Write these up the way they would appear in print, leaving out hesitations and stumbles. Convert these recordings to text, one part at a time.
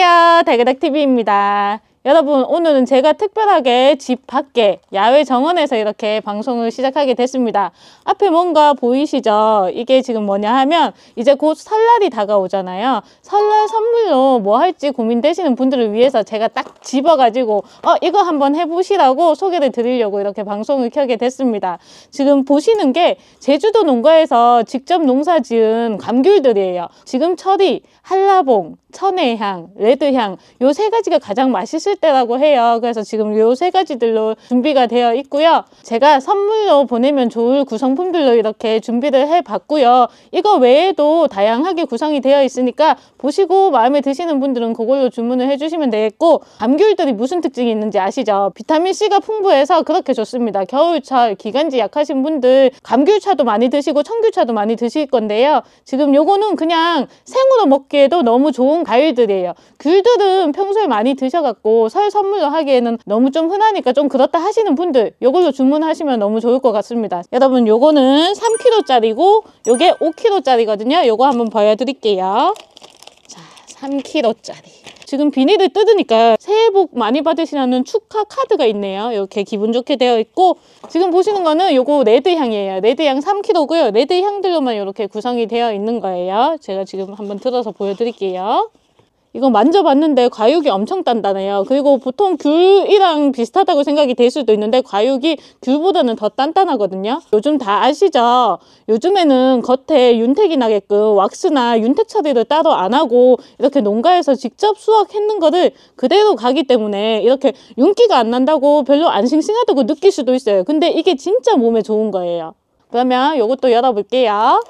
안녕하세요, 달그닥TV입니다. 여러분, 오늘은 제가 특별하게 집 밖에 야외 정원에서 이렇게 방송을 시작하게 됐습니다. 앞에 뭔가 보이시죠? 이게 지금 뭐냐 하면 이제 곧 설날이 다가오잖아요. 설날 선물로 뭐 할지 고민되시는 분들을 위해서 제가 딱 집어가지고 이거 한번 해보시라고 소개를 드리려고 이렇게 방송을 켜게 됐습니다. 지금 보시는 게 제주도 농가에서 직접 농사지은 감귤들이에요. 지금 철이 한라봉, 천혜향, 레드향 요 세 가지가 가장 맛있을 때라고 해요. 그래서 지금 요 세 가지들로 준비가 되어 있고요. 제가 선물로 보내면 좋을 구성품들로 이렇게 준비를 해봤고요. 이거 외에도 다양하게 구성이 되어 있으니까 보시고 마음에 드시는 분들은 그걸로 주문을 해주시면 되겠고, 감귤들이 무슨 특징이 있는지 아시죠? 비타민C가 풍부해서 그렇게 좋습니다. 겨울철 기관지 약하신 분들 감귤차도 많이 드시고 청귤차도 많이 드실 건데요. 지금 요거는 그냥 생으로 먹기에도 너무 좋은 과일들이에요. 귤들은 평소에 많이 드셔갖고 설 선물로 하기에는 너무 좀 흔하니까 좀 그렇다 하시는 분들 요걸로 주문하시면 너무 좋을 것 같습니다. 여러분, 요거는 3kg짜리고 요게 5kg짜리거든요. 요거 한번 보여드릴게요. 자, 3kg짜리. 지금 비닐을 뜯으니까 새해 복 많이 받으시라는 축하 카드가 있네요. 이렇게 기분 좋게 되어 있고, 지금 보시는 거는 요거 레드향이에요. 레드향 3kg고요. 레드향들로만 이렇게 구성이 되어 있는 거예요. 제가 지금 한번 들어서 보여드릴게요. 이거 만져봤는데 과육이 엄청 단단해요. 그리고 보통 귤이랑 비슷하다고 생각이 될 수도 있는데 과육이 귤보다는 더 단단하거든요. 요즘 다 아시죠? 요즘에는 겉에 윤택이 나게끔 왁스나 윤택 처리를 따로 안 하고 이렇게 농가에서 직접 수확했는 거를 그대로 가기 때문에 이렇게 윤기가 안 난다고 별로 안 싱싱하다고 느낄 수도 있어요. 근데 이게 진짜 몸에 좋은 거예요. 그러면 요것도 열어볼게요.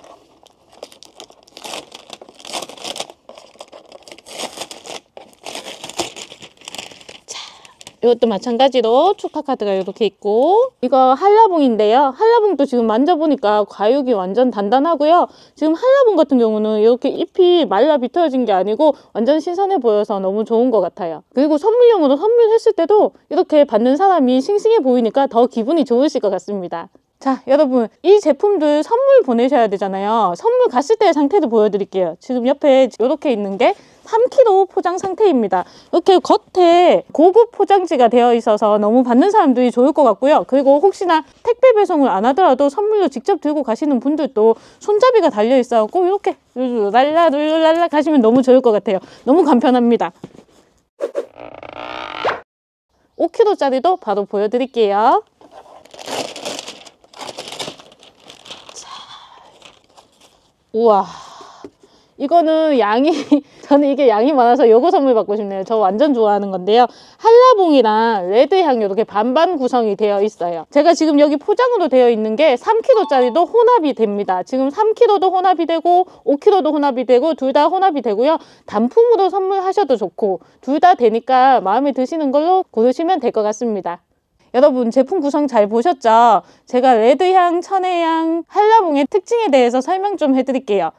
이것도 마찬가지로 축하카드가 이렇게 있고, 이거 한라봉인데요. 한라봉도 지금 만져보니까 과육이 완전 단단하고요. 지금 한라봉 같은 경우는 이렇게 잎이 말라 비틀어진 게 아니고 완전 신선해 보여서 너무 좋은 것 같아요. 그리고 선물용으로 선물했을 때도 이렇게 받는 사람이 싱싱해 보이니까 더 기분이 좋으실 것 같습니다. 자, 여러분, 이 제품들 선물 보내셔야 되잖아요. 선물 갔을 때의 상태도 보여드릴게요. 지금 옆에 이렇게 있는 게 3kg 포장 상태입니다. 이렇게 겉에 고급 포장지가 되어 있어서 너무 받는 사람들이 좋을 것 같고요. 그리고 혹시나 택배 배송을 안 하더라도 선물로 직접 들고 가시는 분들도 손잡이가 달려 있어갖고 이렇게 룰랄라 가시면 너무 좋을 것 같아요. 너무 간편합니다. 5kg짜리도 바로 보여드릴게요. 우와, 이거는 양이 저는 이게 양이 많아서 요거 선물 받고 싶네요. 저 완전 좋아하는 건데요. 한라봉이랑 레드향 이렇게 반반 구성이 되어 있어요. 제가 지금 여기 포장으로 되어 있는 게 3kg짜리도 혼합이 됩니다. 지금 3kg도 혼합이 되고 5kg도 혼합이 되고 둘 다 혼합이 되고요. 단품으로 선물하셔도 좋고 둘 다 되니까 마음에 드시는 걸로 고르시면 될 것 같습니다. 여러분, 제품 구성 잘 보셨죠? 제가 레드향, 천혜향, 한라봉의 특징에 대해서 설명 좀 해드릴게요.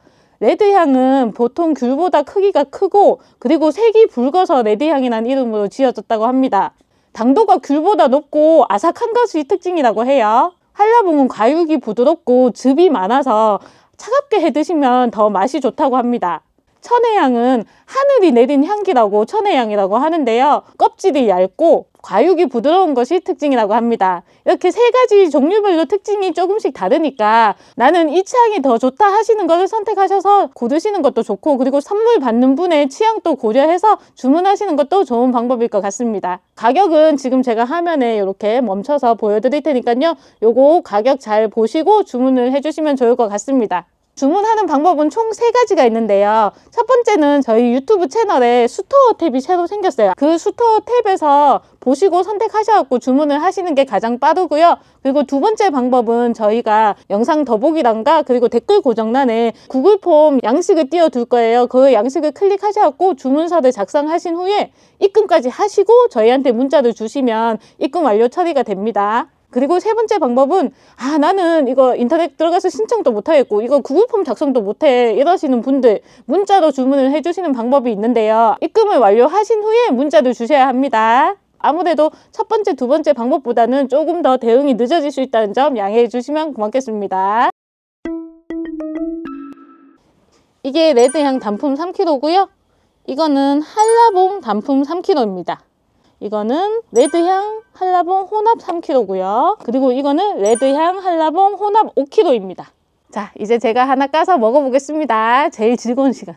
레드향은 보통 귤보다 크기가 크고 그리고 색이 붉어서 레드향이라는 이름으로 지어졌다고 합니다. 당도가 귤보다 높고 아삭한 것이 특징이라고 해요. 한라봉은 과육이 부드럽고 즙이 많아서 차갑게 해 드시면 더 맛이 좋다고 합니다. 천혜향은 하늘이 내린 향기라고 천혜향이라고 하는데요. 껍질이 얇고 과육이 부드러운 것이 특징이라고 합니다. 이렇게 세 가지 종류별로 특징이 조금씩 다르니까 나는 이 취향이 더 좋다 하시는 것을 선택하셔서 고르시는 것도 좋고, 그리고 선물 받는 분의 취향도 고려해서 주문하시는 것도 좋은 방법일 것 같습니다. 가격은 지금 제가 화면에 이렇게 멈춰서 보여드릴 테니까요. 요거 가격 잘 보시고 주문을 해주시면 좋을 것 같습니다. 주문하는 방법은 총 3가지가 있는데요. 첫 번째는 저희 유튜브 채널에 스토어 탭이 새로 생겼어요. 그 스토어 탭에서 보시고 선택하셔서 주문을 하시는 게 가장 빠르고요. 그리고 두 번째 방법은 저희가 영상 더보기란과 그리고 댓글 고정란에 구글 폼 양식을 띄워둘 거예요. 그 양식을 클릭하셔서 주문서를 작성하신 후에 입금까지 하시고 저희한테 문자를 주시면 입금 완료 처리가 됩니다. 그리고 세 번째 방법은 나는 이거 인터넷 들어가서 신청도 못하겠고 이거 구글폼 작성도 못해 이러시는 분들 문자로 주문을 해주시는 방법이 있는데요. 입금을 완료하신 후에 문자를 주셔야 합니다. 아무래도 첫 번째, 두 번째 방법보다는 조금 더 대응이 늦어질 수 있다는 점 양해해 주시면 고맙겠습니다. 이게 레드향 단품 3kg고요. 이거는 한라봉 단품 3kg입니다. 이거는 레드향 한라봉 혼합 3kg고요. 그리고 이거는 레드향 한라봉 혼합 5kg입니다. 자, 이제 제가 하나 까서 먹어보겠습니다. 제일 즐거운 시간.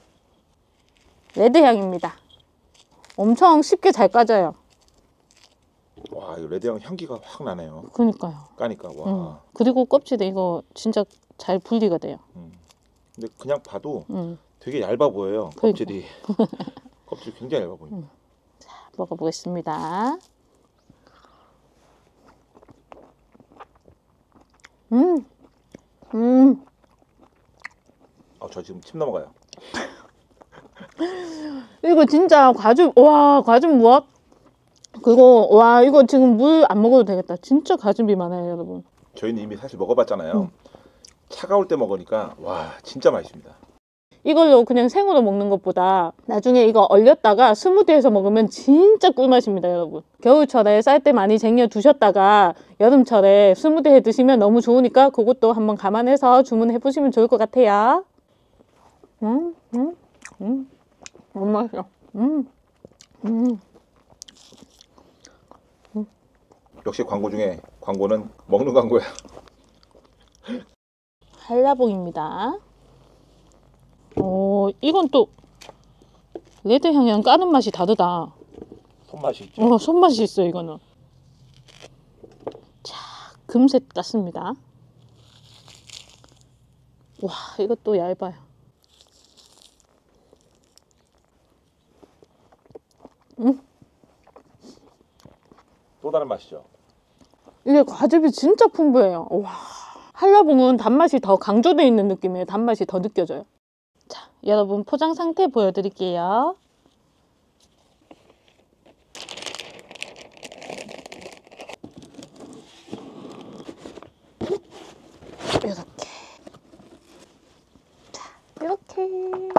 레드향입니다. 엄청 쉽게 잘 까져요. 와, 이 레드향 향기가 확 나네요. 그러니까요. 까니까 와. 그리고 껍질에 이거 진짜 잘 분리가 돼요. 근데 그냥 봐도 되게 얇아 보여요. 껍질이. 껍질이 굉장히 얇아 보입니다. 자, 먹어보겠습니다. 저 지금 침 넘어가요. 이거 진짜 와, 과즙 무엇? 그리고 와, 이거 지금 물 안 먹어도 되겠다. 진짜 과즙이 많아요, 여러분. 저희는 이미 사실 먹어봤잖아요. 차가울 때 먹으니까 와, 진짜 맛있습니다. 이걸로 그냥 생으로 먹는 것보다 나중에 이거 얼렸다가 스무디해서 먹으면 진짜 꿀맛입니다, 여러분. 겨울철에 쌀때 많이 쟁여 두셨다가 여름철에 스무디 해 드시면 너무 좋으니까 그것도 한번 감안해서 주문해 보시면 좋을 것 같아요. 너무 맛있어. 역시 광고 중에 광고는 먹는 광고야. 한라봉입니다. 이건 또 레드 향이랑 까는 맛이 다르다. 손맛이 있죠. 손맛이 있어요, 이거는. 자, 금색 같습니다. 와, 이것도 얇아요. 또 다른 맛이죠. 이게 과즙이 진짜 풍부해요. 와, 한라봉은 단맛이 더 강조되어 있는 느낌이에요. 단맛이 더 느껴져요. 자, 여러분 포장 상태 보여드릴게요. 이렇게. 자, 이렇게.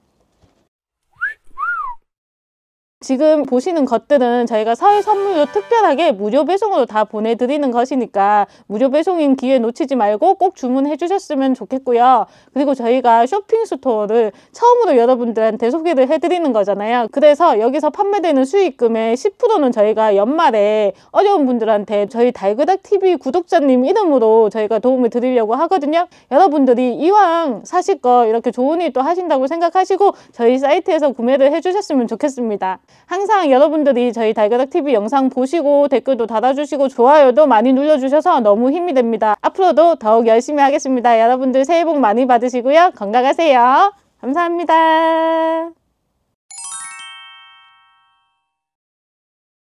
지금 보시는 것들은 저희가 설 선물로 특별하게 무료 배송으로 다 보내드리는 것이니까 무료 배송인 기회 놓치지 말고 꼭 주문해 주셨으면 좋겠고요. 그리고 저희가 쇼핑 스토어를 처음으로 여러분들한테 소개를 해드리는 거잖아요. 그래서 여기서 판매되는 수익금의 10%는 저희가 연말에 어려운 분들한테 저희 달그닥TV 구독자님 이름으로 저희가 도움을 드리려고 하거든요. 여러분들이 이왕 사실 거 이렇게 좋은 일 또 하신다고 생각하시고 저희 사이트에서 구매를 해주셨으면 좋겠습니다. 항상 여러분들이 저희 달그닥TV 영상 보시고 댓글도 달아주시고 좋아요도 많이 눌러주셔서 너무 힘이 됩니다. 앞으로도 더욱 열심히 하겠습니다. 여러분들 새해 복 많이 받으시고요. 건강하세요. 감사합니다.